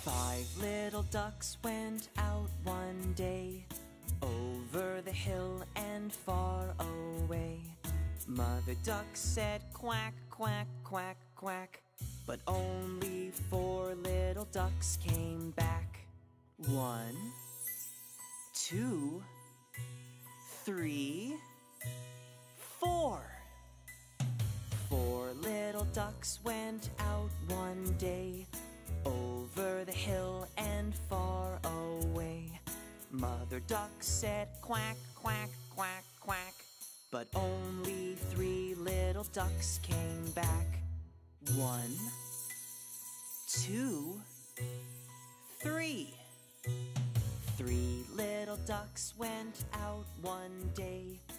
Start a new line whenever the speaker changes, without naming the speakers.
5 little ducks went out one day, over the hill and far away. Mother duck said quack, quack, quack, quack, but only 4 little ducks came back. 1, 2, 3, 4. 4 little ducks went out one day, over the hill and far away. Mother duck said quack, quack, quack, quack, but only 3 little ducks came back. 1, 2, 3. 3 little ducks went out one day,